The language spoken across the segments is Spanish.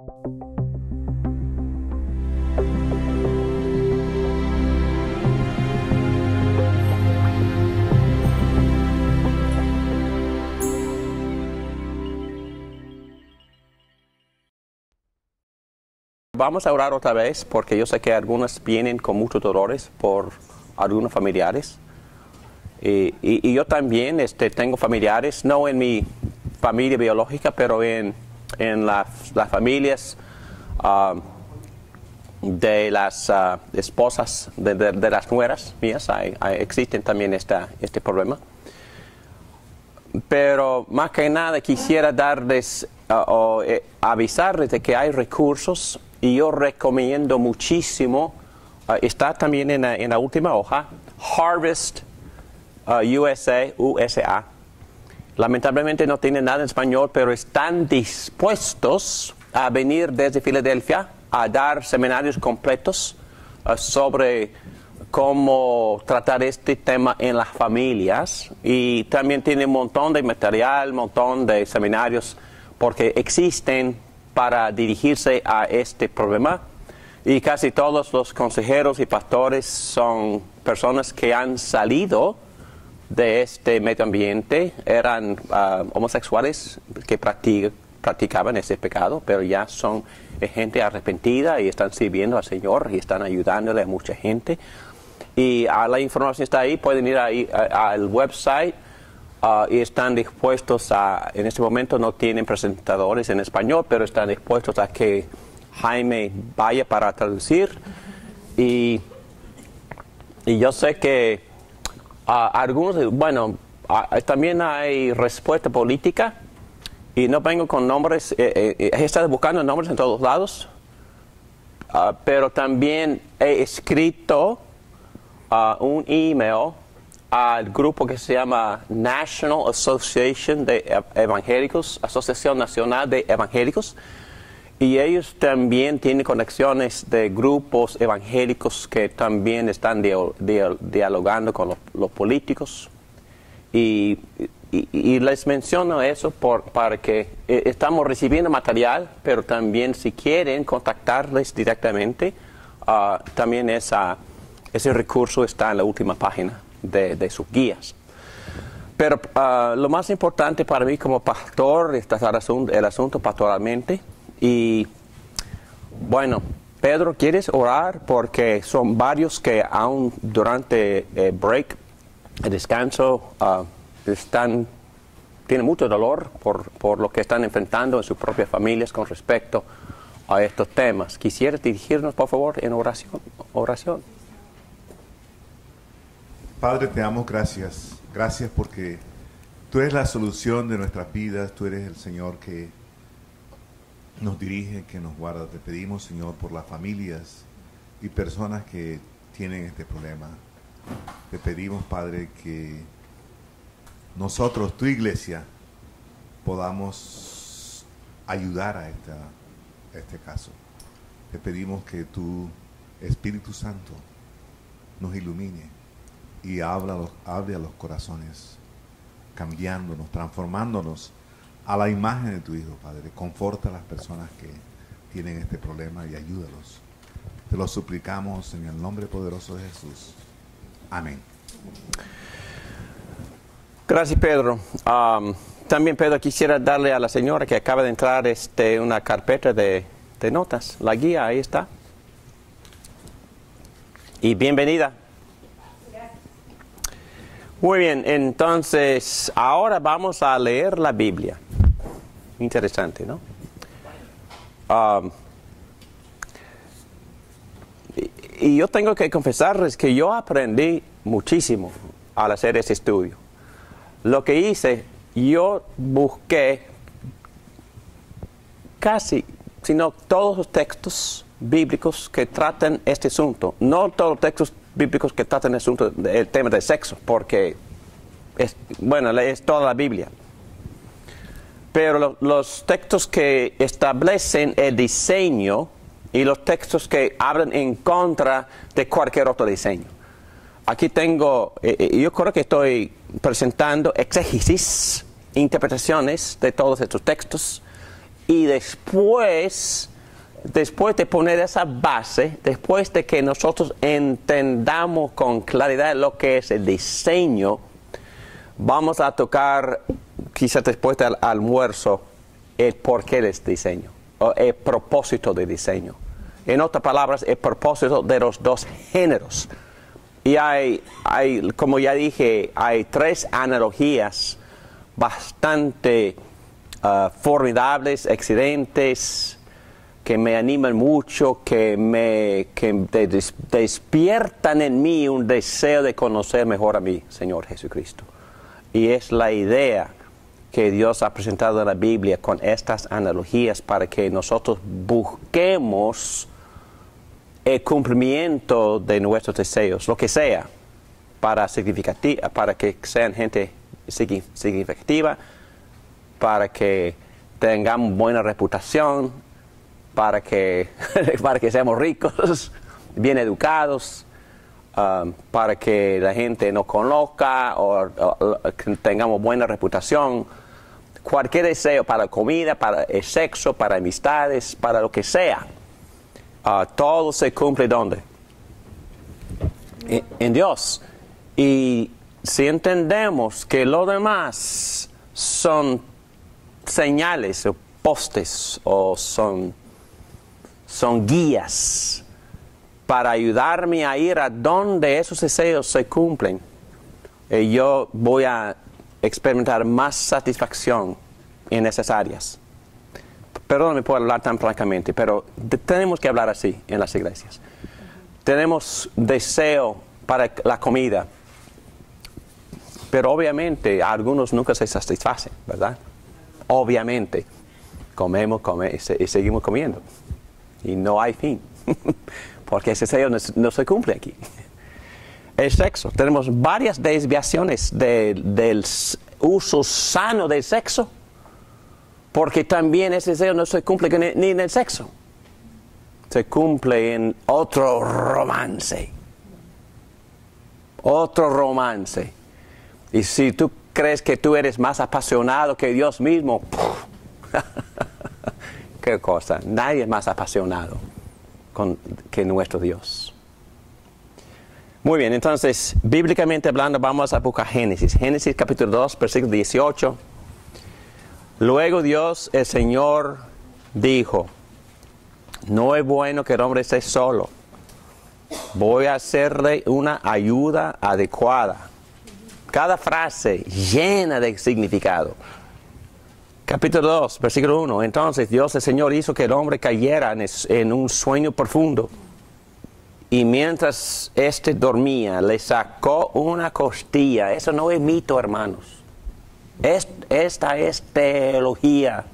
Vamos a orar otra vez porque yo sé que algunos vienen con muchos dolores por algunos familiares. Y yo también tengo familiares, no en mi familia biológica, pero en las familias de las esposas, de las nueras mías, existen también este problema. Pero más que nada quisiera darles avisarles de que hay recursos y yo recomiendo muchísimo, está también en la última hoja, Harvest USA. Lamentablemente no tiene nada en español, pero están dispuestos a venir desde Filadelfia a dar seminarios completos sobre cómo tratar este tema en las familias, y también tiene un montón de material, un montón de seminarios, porque existen para dirigirse a este problema, y casi todos los consejeros y pastores son personas que han salido de este medio ambiente, eran homosexuales que practicaban ese pecado, pero ya son gente arrepentida y están sirviendo al Señor y están ayudándole a mucha gente. Y la información está ahí, pueden ir ahí al website y están dispuestos en este momento no tienen presentadores en español, pero están dispuestos a que Jaime vaya para traducir. Y yo sé que algunos, también hay respuesta política, y no vengo con nombres, he estado buscando nombres en todos lados, pero también he escrito un email al grupo que se llama National Association de Evangélicos, Asociación Nacional de Evangélicos, y ellos también tienen conexiones de grupos evangélicos que también están dialogando con los políticos, y les menciono eso para que estamos recibiendo material, pero también si quieren contactarles directamente, también ese recurso está en la última página de sus guías. Pero lo más importante para mí como pastor es tratar el asunto pastoralmente. Y bueno, Pedro, ¿quieres orar? Porque son varios que aún durante el break, el descanso, tienen mucho dolor por lo que están enfrentando en sus propias familias con respecto a estos temas. ¿Quisieras dirigirnos, por favor, en oración? Padre, te damos gracias. Gracias porque tú eres la solución de nuestras vidas. Tú eres el Señor que nos dirige, que nos guarda. Te pedimos, Señor, por las familias y personas que tienen este problema. Te pedimos, Padre, que nosotros, tu iglesia, podamos ayudar a este caso. Te pedimos que tu Espíritu Santo nos ilumine y hable a los corazones, cambiándonos, transformándonos a la imagen de tu Hijo, Padre. Conforta a las personas que tienen este problema y ayúdalos. Te lo suplicamos en el nombre poderoso de Jesús. Amén. Gracias, Pedro. También, Pedro, quisiera darle a la señora que acaba de entrar una carpeta de notas. La guía, ahí está. Y bienvenida. Muy bien, entonces ahora vamos a leer la Biblia. Interesante, ¿no? Y yo tengo que confesarles que yo aprendí muchísimo al hacer este estudio. Lo que hice, yo busqué casi, sino todos los textos bíblicos que tratan este asunto. No todos los textos bíblicos que tratan el tema del sexo, porque es toda la Biblia. Pero los textos que establecen el diseño y los textos que hablan en contra de cualquier otro diseño. Aquí tengo, yo creo que estoy presentando exégesis, interpretaciones de todos estos textos, Y después de poner esa base, después de que nosotros entendamos con claridad lo que es el diseño, vamos a tocar, quizás después del almuerzo, el porqué del diseño, o el propósito del diseño. En otras palabras, el propósito de los dos géneros. Y hay, como ya dije, hay 3 analogías bastante formidables, excelentes, que me animan mucho, que despiertan en mí un deseo de conocer mejor a mi Señor Jesucristo. Y es la idea que Dios ha presentado en la Biblia con estas analogías para que nosotros busquemos el cumplimiento de nuestros deseos, lo que sea, para que sean gente significativa, para que tengamos buena reputación, para que seamos ricos, bien educados, para que la gente nos conozca o que tengamos buena reputación. Cualquier deseo para comida, para el sexo, para amistades, para lo que sea. Todo se cumple ¿dónde? En Dios. Y si entendemos que lo demás son señales o postes o son guías para ayudarme a ir a donde esos deseos se cumplen, yo voy a experimentar más satisfacción en esas áreas. Perdón, me puedo hablar tan francamente, pero tenemos que hablar así en las iglesias. Tenemos deseo para la comida, pero obviamente algunos nunca se satisfacen, ¿verdad? Obviamente, comemos y seguimos comiendo. Y no hay fin, porque ese deseo no se cumple aquí. El sexo, tenemos varias desviaciones del uso sano del sexo, porque también ese deseo no se cumple ni en el sexo. Se cumple en otro romance. Otro romance. Y si tú crees que tú eres más apasionado que Dios mismo, qué cosa, nadie es más apasionado que nuestro Dios. Muy bien, entonces, bíblicamente hablando, vamos a buscar Génesis. Génesis capítulo 2, versículo 18. Luego Dios, el Señor, dijo: no es bueno que el hombre esté solo. Voy a hacerle una ayuda adecuada. Cada frase llena de significado. Capítulo 2, versículo 1. Entonces Dios, el Señor, hizo que el hombre cayera en un sueño profundo. Y mientras éste dormía, le sacó una costilla. Eso no es mito, hermanos. Esta es teología.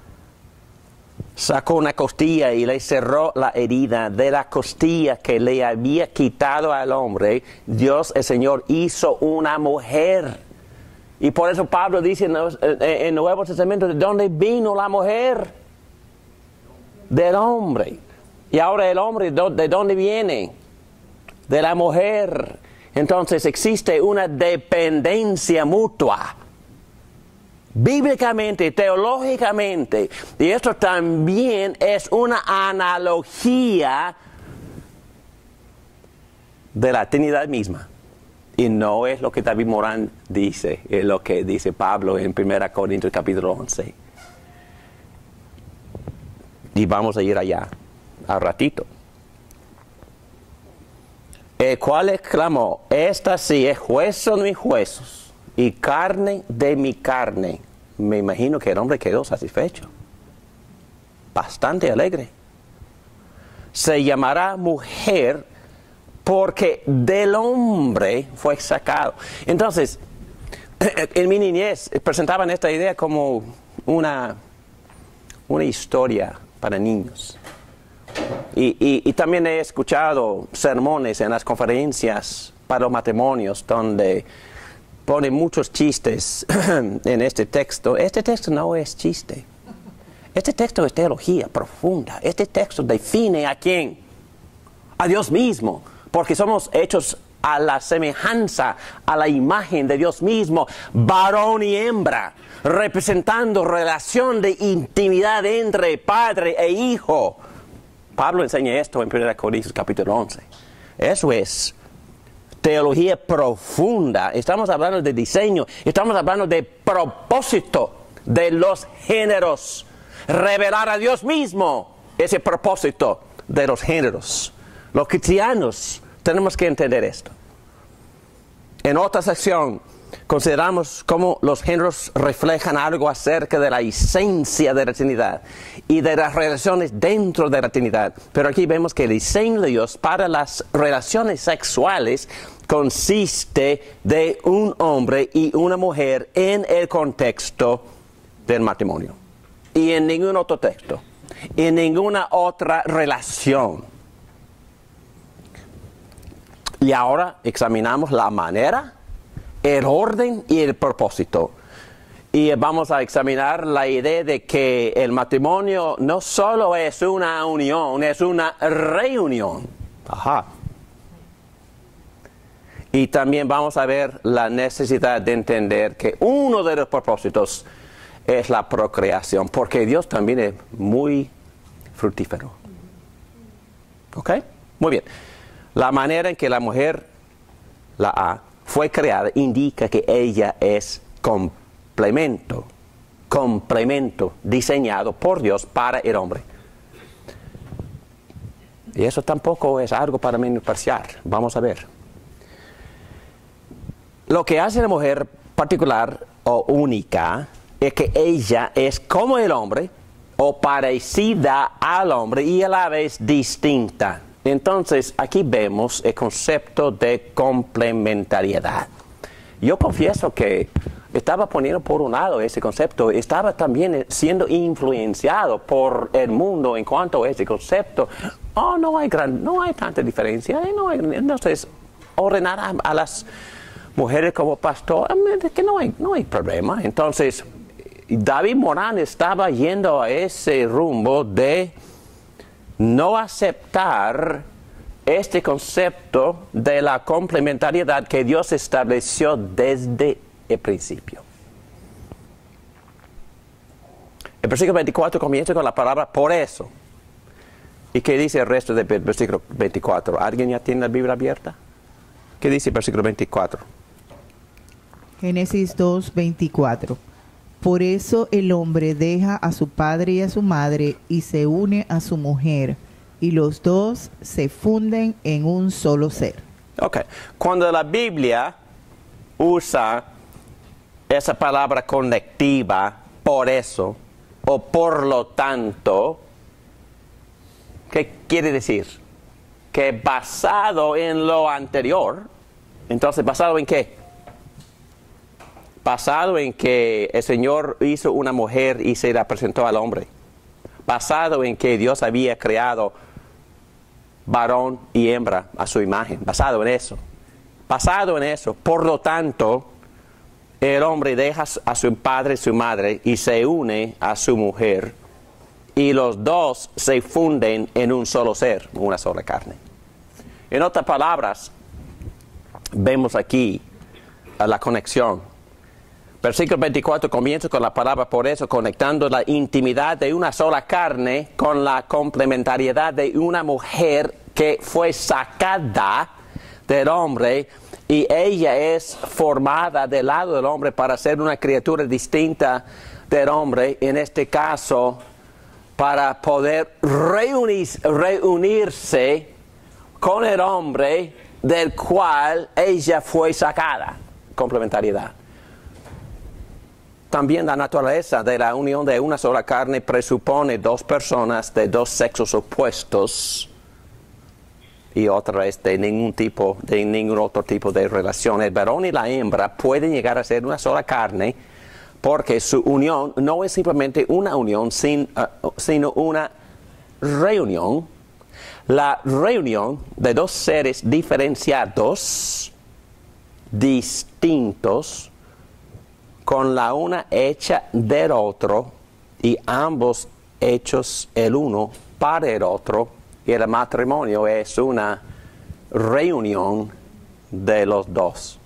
Sacó una costilla y le cerró la herida de la costilla que le había quitado al hombre. Dios, el Señor, hizo una mujer. Y por eso Pablo dice en el Nuevo Testamento: ¿de dónde vino la mujer? Del hombre. Y ahora el hombre, ¿de dónde viene? De la mujer. Entonces existe una dependencia mutua. Bíblicamente, teológicamente. Y esto también es una analogía de la Trinidad misma. Y no es lo que David Morán dice, es lo que dice Pablo en 1 Corintios capítulo 11. Y vamos a ir allá, al ratito. El cual exclamó: esta sí es hueso de mis huesos y carne de mi carne. Me imagino que el hombre quedó satisfecho, bastante alegre. Se llamará mujer, porque del hombre fue sacado. Entonces, en mi niñez presentaban esta idea como una historia para niños. Y también he escuchado sermones en las conferencias para los matrimonios donde ponen muchos chistes en este texto. Este texto no es chiste. Este texto es teología profunda. Este texto define a quién. A Dios mismo. Porque somos hechos a la semejanza, a la imagen de Dios mismo, varón y hembra, representando relación de intimidad entre padre e hijo. Pablo enseña esto en 1 Corintios capítulo 11. Eso es teología profunda. Estamos hablando de diseño, estamos hablando de propósito de los géneros. Revelar a Dios mismo, ese propósito de los géneros. Los cristianos tenemos que entender esto. En otra sección consideramos cómo los géneros reflejan algo acerca de la esencia de la Trinidad y de las relaciones dentro de la Trinidad. Pero aquí vemos que el diseño de Dios para las relaciones sexuales consiste de un hombre y una mujer en el contexto del matrimonio. Y en ningún otro texto, en ninguna otra relación. Y ahora examinamos la manera, el orden y el propósito. Y vamos a examinar la idea de que el matrimonio no solo es una unión, es una reunión. Ajá. Y también vamos a ver la necesidad de entender que uno de los propósitos es la procreación, porque Dios también es muy fructífero. ¿Ok? Muy bien. La manera en que la mujer, la A, fue creada indica que ella es complemento diseñado por Dios para el hombre. Y eso tampoco es algo para menospreciar. Vamos a ver. Lo que hace la mujer particular o única es que ella es como el hombre o parecida al hombre y a la vez distinta. Entonces, aquí vemos el concepto de complementariedad. Yo confieso que estaba poniendo por un lado ese concepto, estaba también siendo influenciado por el mundo en cuanto a ese concepto. No hay tanta diferencia, entonces ordenar a las mujeres como pastor, que no hay problema. Entonces, David Morán estaba yendo a ese rumbo de no aceptar este concepto de la complementariedad que Dios estableció desde el principio. El versículo 24 comienza con la palabra por eso. ¿Y qué dice el resto del versículo 24? ¿Alguien ya tiene la Biblia abierta? ¿Qué dice el versículo 24? Génesis 2:24. Por eso el hombre deja a su padre y a su madre y se une a su mujer, y los dos se funden en un solo ser. Ok. Cuando la Biblia usa esa palabra conectiva, por eso, o por lo tanto, ¿qué quiere decir? Que basado en lo anterior, entonces, ¿basado en qué? Basado en que el Señor hizo una mujer y se la presentó al hombre. Basado en que Dios había creado varón y hembra a su imagen. Basado en eso. Basado en eso. Por lo tanto, el hombre deja a su padre y su madre y se une a su mujer. Y los dos se funden en un solo ser, una sola carne. En otras palabras, vemos aquí la conexión. Versículo 24 comienza con la palabra por eso, conectando la intimidad de una sola carne con la complementariedad de una mujer que fue sacada del hombre y ella es formada del lado del hombre para ser una criatura distinta del hombre, en este caso para poder reunirse con el hombre del cual ella fue sacada. Complementariedad. También la naturaleza de la unión de una sola carne presupone dos personas de dos sexos opuestos y otra vez de ningún otro tipo de relación. El varón y la hembra pueden llegar a ser una sola carne porque su unión no es simplemente una unión, sino una reunión. La reunión de dos seres diferenciados, distintos, con la una hecha del otro y ambos hechos el uno para el otro, y el matrimonio es una reunión de los dos.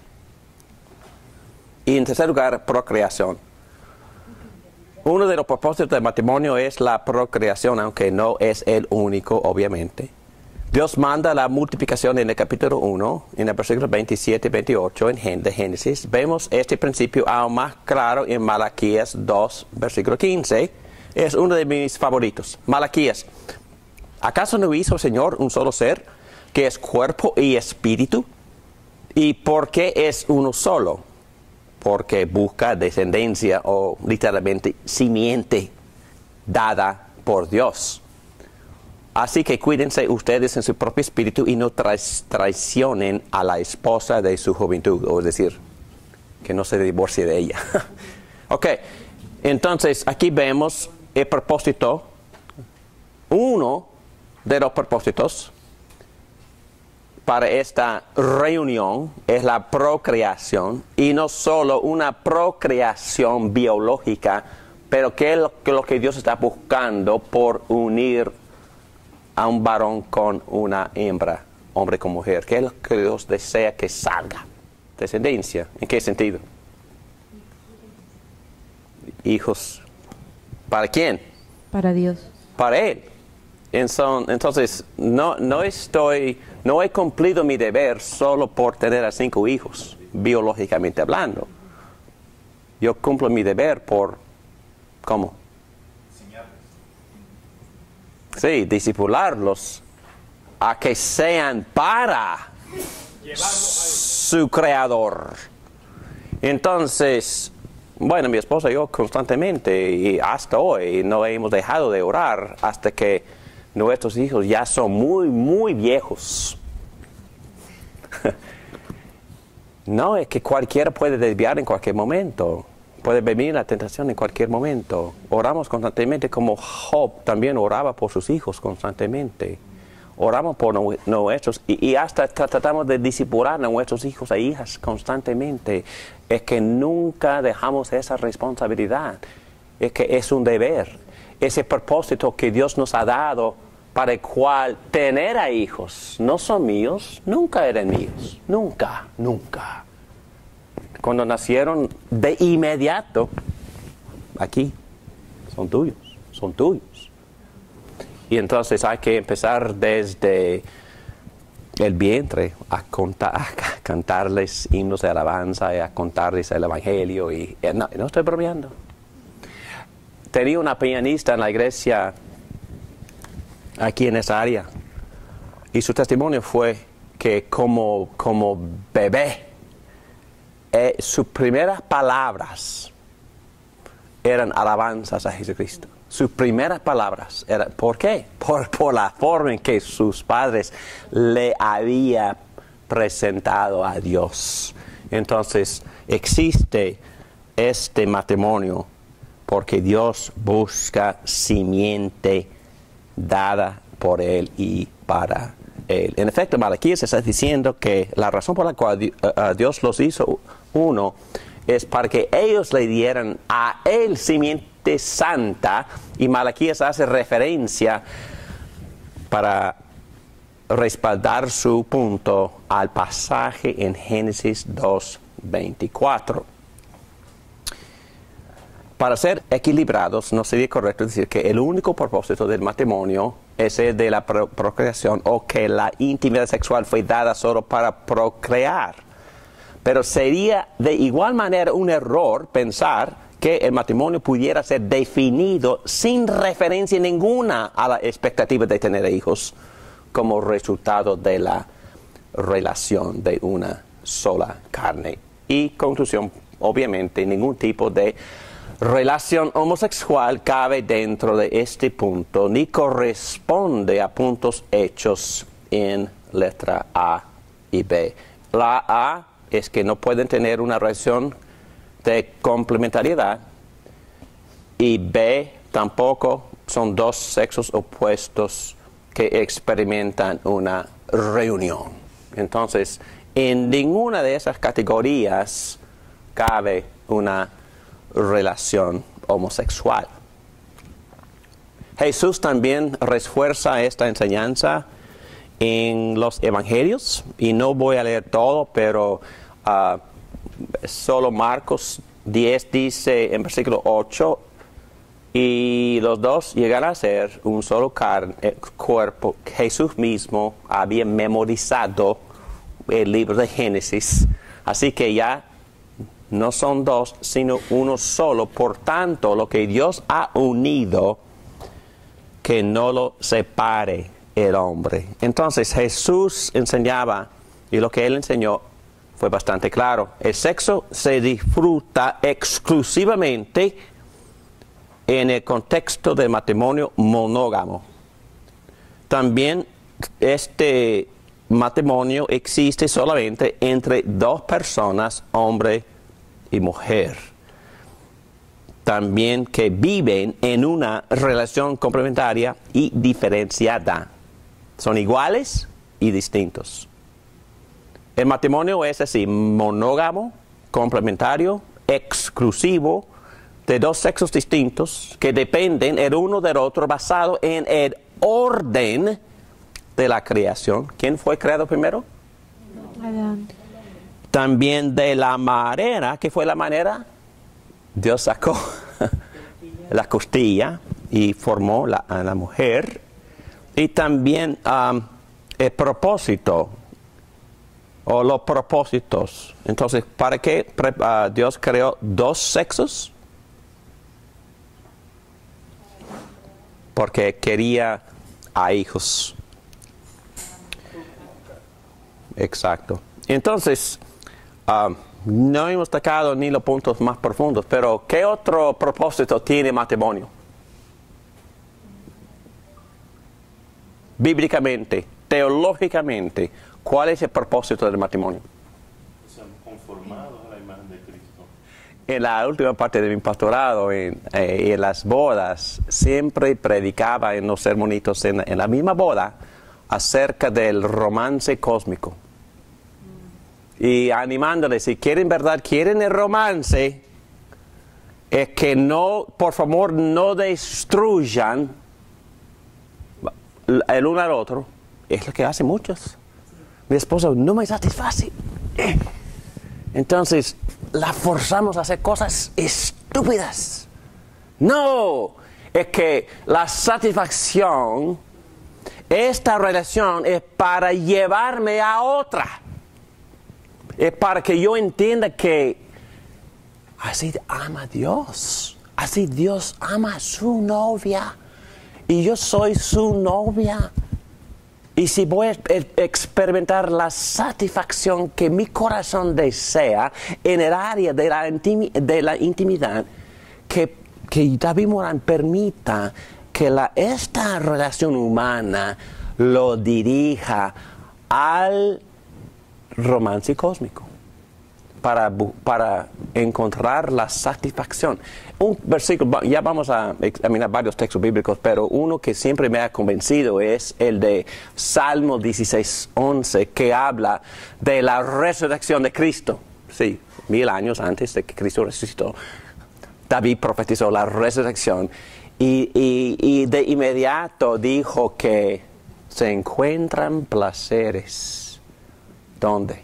Y en tercer lugar, procreación. Uno de los propósitos del matrimonio es la procreación, aunque no es el único, obviamente. Dios manda la multiplicación en el capítulo 1, en el versículo 27 y 28 de Génesis. Vemos este principio aún más claro en Malaquías 2, versículo 15. Es uno de mis favoritos. Malaquías. ¿Acaso no hizo el Señor un solo ser, que es cuerpo y espíritu? ¿Y por qué es uno solo? Porque busca descendencia o literalmente simiente dada por Dios. Así que cuídense ustedes en su propio espíritu y no traicionen a la esposa de su juventud, o es decir, que no se divorcie de ella. Ok, entonces aquí vemos el propósito, uno de los propósitos para esta reunión es la procreación, y no solo una procreación biológica, pero que es lo que Dios está buscando por unir a un varón con una hembra, hombre con mujer, que es lo que Dios desea que salga. Descendencia, ¿en qué sentido? Hijos. ¿Para quién? Para Dios. Para Él. Entonces, no he cumplido mi deber solo por tener a 5 hijos, biológicamente hablando. Yo cumplo mi deber por, ¿cómo? Sí, discipularlos a que sean para su creador. Entonces, bueno, mi esposa y yo constantemente y hasta hoy no hemos dejado de orar hasta que nuestros hijos ya son muy, muy viejos. No, es que cualquiera puede desviar en cualquier momento. Puede venir la tentación en cualquier momento. Oramos constantemente como Job también oraba por sus hijos constantemente. Oramos por nuestros y hasta tratamos de discipular a nuestros hijos e hijas constantemente. Es que nunca dejamos esa responsabilidad. Es que es un deber. Ese propósito que Dios nos ha dado para el cual tener a hijos no son míos, nunca eran míos. Nunca, nunca. Cuando nacieron de inmediato, aquí, son tuyos. Y entonces hay que empezar desde el vientre a cantarles himnos de alabanza y a contarles el evangelio. Y no estoy bromeando. Tenía una pianista en la iglesia aquí en esa área y su testimonio fue que como bebé sus primeras palabras eran alabanzas a Jesucristo. Sus primeras palabras eran, ¿por qué? Por la forma en que sus padres le habían presentado a Dios. Entonces existe este matrimonio porque Dios busca simiente dada por Él y para Él. En efecto, Malaquías está diciendo que la razón por la cual Dios los hizo uno es para que ellos le dieran a Él simiente santa, y Malaquías hace referencia para respaldar su punto al pasaje en Génesis 2:24. Para ser equilibrados, no sería correcto decir que el único propósito del matrimonio es el de la procreación, o que la intimidad sexual fue dada solo para procrear. Pero sería de igual manera un error pensar que el matrimonio pudiera ser definido sin referencia ninguna a la expectativa de tener hijos como resultado de la relación de una sola carne. Y conclusión, obviamente, ningún tipo de relación homosexual cabe dentro de este punto, ni corresponde a puntos hechos en letra A y B. La A es que no pueden tener una relación de complementariedad, y B tampoco, son dos sexos opuestos que experimentan una reunión. Entonces, en ninguna de esas categorías cabe una relación homosexual. Jesús también refuerza esta enseñanza en los evangelios, y no voy a leer todo, pero solo Marcos 10 dice en versículo 8, y los dos llegan a ser un solo cuerpo. Jesús mismo había memorizado el libro de Génesis, así que ya no son dos, sino uno solo. Por tanto, lo que Dios ha unido, que no lo separe el hombre. Entonces Jesús enseñaba, y lo que él enseñó fue bastante claro. El sexo se disfruta exclusivamente en el contexto del matrimonio monógamo. También este matrimonio existe solamente entre dos personas, hombre y mujer. También que viven en una relación complementaria y diferenciada. Son iguales y distintos. El matrimonio es así: monógamo, complementario, exclusivo, de dos sexos distintos que dependen el uno del otro, basado en el orden de la creación. ¿Quién fue creado primero? Adán. También de la manera, ¿qué fue la manera? Dios sacó la costilla y formó a la mujer. Y también el propósito, o los propósitos. Entonces, ¿para qué Dios creó dos sexos? Porque quería a hijos. Exacto. Entonces, no hemos tocado ni los puntos más profundos, pero ¿qué otro propósito tiene el matrimonio? Bíblicamente, teológicamente, ¿cuál es el propósito del matrimonio? Sean conformados a la imagen de Cristo. En la última parte de mi pastorado, en las bodas, siempre predicaba en los sermonitos, en la misma boda, acerca del romance cósmico. Y animándoles, si quieren verdad, quieren el romance, es que no, por favor, no destruyan el uno al otro. Es lo que hacen muchos. Mi esposa no me satisface. Entonces, la forzamos a hacer cosas estúpidas. No, es que la satisfacción, esta relación es para llevarme a otra. Es para que yo entienda que así ama a Dios. Así Dios ama a su novia. Y yo soy su novia. Y si voy a experimentar la satisfacción que mi corazón desea en el área de la intimidad, que David Morán permita que esta relación humana lo dirija al romance cósmico, para encontrar la satisfacción. Un versículo, ya vamos a examinar varios textos bíblicos, pero uno que siempre me ha convencido es el de Salmo 16:11, que habla de la resurrección de Cristo. Sí, 1000 años antes de que Cristo resucitó, David profetizó la resurrección y de inmediato dijo que se encuentran placeres. ¿Dónde?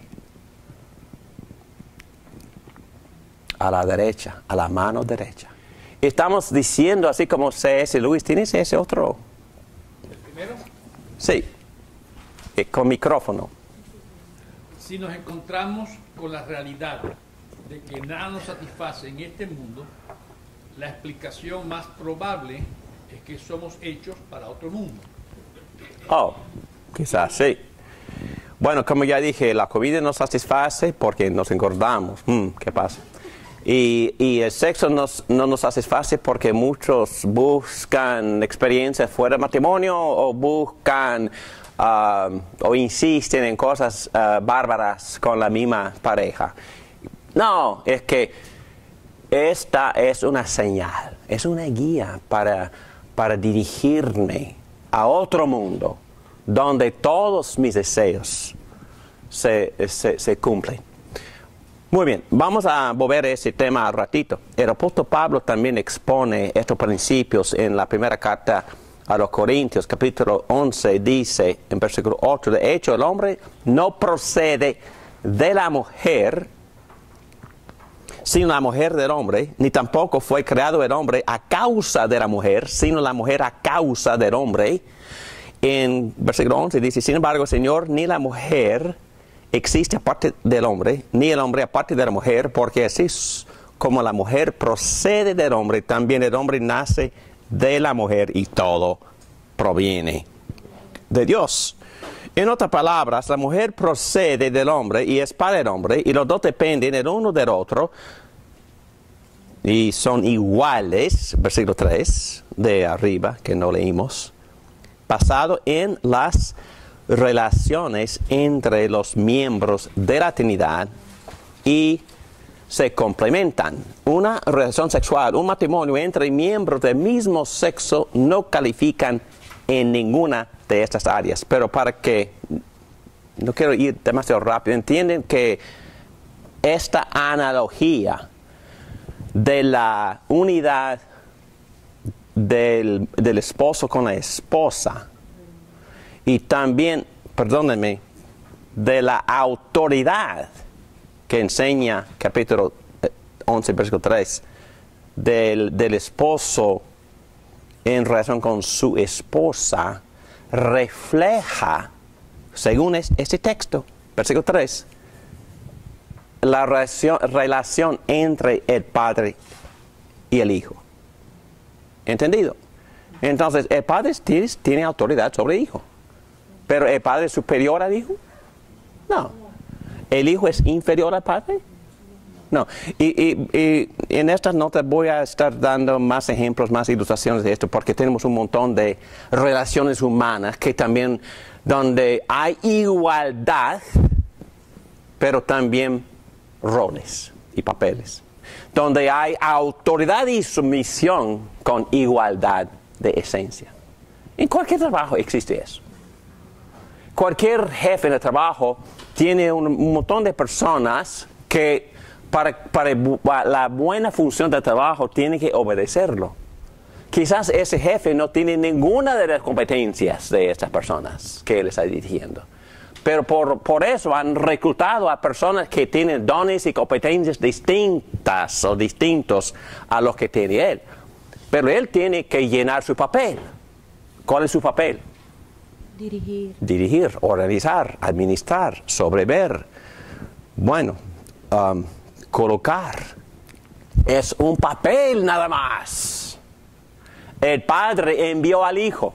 A la derecha, a la mano derecha. Estamos diciendo, así como C.S. Lewis, ¿tienes ese otro? ¿El primero? Sí, con micrófono. Si nos encontramos con la realidad de que nada nos satisface en este mundo, la explicación más probable es que somos hechos para otro mundo. Oh, quizás sí. Bueno, como ya dije, la comida nos satisface porque nos engordamos. ¿Qué pasa? Y el sexo no nos satisface porque muchos buscan experiencias fuera del matrimonio o buscan o insisten en cosas bárbaras con la misma pareja. No, es que esta es una señal, es una guía para dirigirme a otro mundo donde todos mis deseos se cumplen. Muy bien, vamos a volver a ese tema al ratito. El apóstol Pablo también expone estos principios en la primera carta a los Corintios, capítulo 11, dice en versículo 8, de hecho el hombre no procede de la mujer, sino la mujer del hombre, ni tampoco fue creado el hombre a causa de la mujer, sino la mujer a causa del hombre. En versículo 11 dice, sin embargo, Señor, ni la mujer existe aparte del hombre, ni el hombre aparte de la mujer, porque así como la mujer procede del hombre, también el hombre nace de la mujer y todo proviene de Dios. En otras palabras, la mujer procede del hombre y es para el hombre, y los dos dependen el uno del otro y son iguales, versículo 3 de arriba, que no leímos, basado en las relaciones entre los miembros de la Trinidad y se complementan. Una relación sexual, un matrimonio entre miembros del mismo sexo no califican en ninguna de estas áreas. Pero para que, no quiero ir demasiado rápido, entienden que esta analogía de la unidad del esposo con la esposa y también, perdónenme, de la autoridad que enseña capítulo 11, versículo 3, del esposo en relación con su esposa, refleja, según este texto, versículo 3, la relación entre el padre y el hijo. ¿Entendido? Entonces, el padre tiene autoridad sobre el hijo. ¿Pero el padre es superior al hijo? No. ¿El hijo es inferior al padre? No. Y en estas notas voy a estar dando más ejemplos, más ilustraciones de esto, porque tenemos un montón de relaciones humanas que también, donde hay igualdad, pero también roles y papeles. Donde hay autoridad y sumisión con igualdad de esencia. En cualquier trabajo existe eso. Cualquier jefe en el trabajo tiene un montón de personas que para la buena función del trabajo tienen que obedecerlo. Quizás ese jefe no tiene ninguna de las competencias de estas personas que él está dirigiendo. Pero por eso han reclutado a personas que tienen dones y competencias distintas o distintos a los que tiene él. Pero él tiene que llenar su papel. ¿Cuál es su papel? Dirigir, organizar, administrar, sobrever. Bueno, colocar. Es un papel nada más. El Padre envió al Hijo.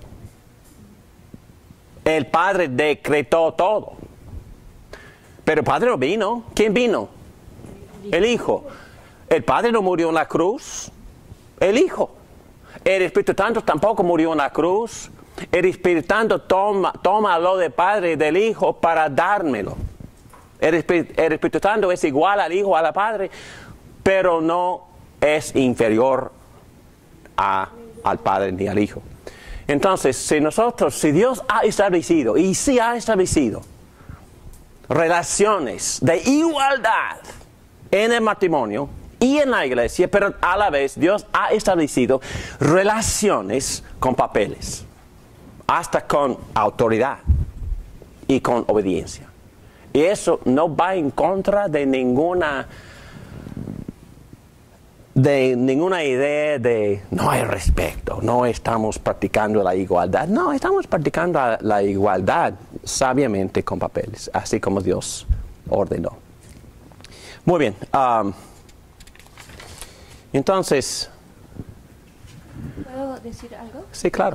El Padre decretó todo. Pero el Padre no vino. ¿Quién vino? El Hijo. El Padre no murió en la cruz. El Hijo. El Espíritu Santo tampoco murió en la cruz. El Espíritu Santo toma lo del Padre y del Hijo para dármelo. El Espíritu Santo es igual al Hijo, al Padre, pero no es inferior al Padre ni al Hijo. Entonces, si Dios ha establecido, y sí ha establecido, relaciones de igualdad en el matrimonio y en la iglesia, pero a la vez Dios ha establecido relaciones con papeles, hasta con autoridad y con obediencia. Y eso no va en contra de ninguna idea de no hay respeto, no estamos practicando la igualdad. No, estamos practicando la igualdad sabiamente con papeles, así como Dios ordenó. Muy bien. Entonces... ¿Puedo decir algo? Sí, claro.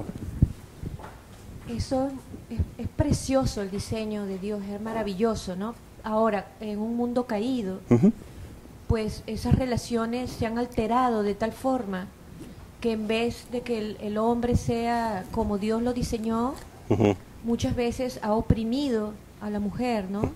Eso es precioso, el diseño de Dios, es maravilloso, ¿no? Ahora, en un mundo caído, pues esas relaciones se han alterado de tal forma que en vez de que el hombre sea como Dios lo diseñó, muchas veces ha oprimido a la mujer, ¿no?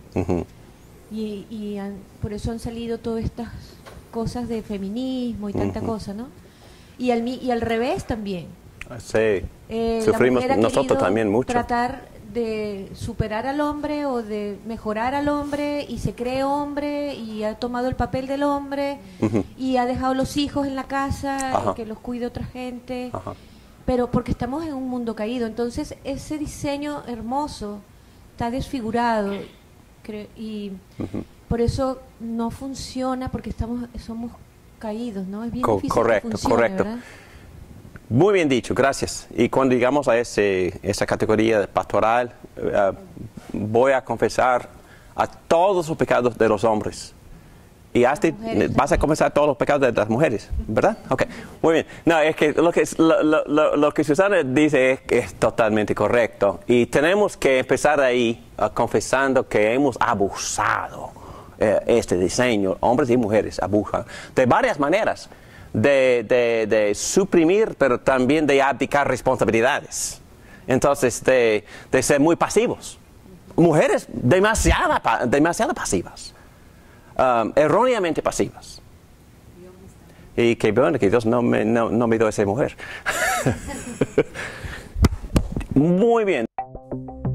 Por eso han salido todas estas cosas de feminismo y tanta cosa, ¿no? Y al revés también. Sí, sufrimos nosotros también mucho. Tratar de superar al hombre o de mejorar al hombre y se cree hombre y ha tomado el papel del hombre y ha dejado los hijos en la casa que los cuide otra gente pero porque estamos en un mundo caído. Entonces ese diseño hermoso está desfigurado, y por eso no funciona, porque somos caídos, ¿no? Es bien difícil correcto, que funcione, correcto. ¿verdad? Muy bien dicho, gracias. Y cuando llegamos a esa categoría de pastoral, voy a confesar a todos los pecados de los hombres. Y vas a confesar todos los pecados de las mujeres, ¿verdad? Ok, muy bien. No, es que lo que Susana dice es totalmente correcto. Y tenemos que empezar ahí confesando que hemos abusado este diseño. Hombres y mujeres abusan de varias maneras. De suprimir, pero también de abdicar responsabilidades. Entonces, de ser muy pasivos. Mujeres demasiado pasivas. Erróneamente pasivas. Y que bueno que Dios no me dio esa mujer. Muy bien.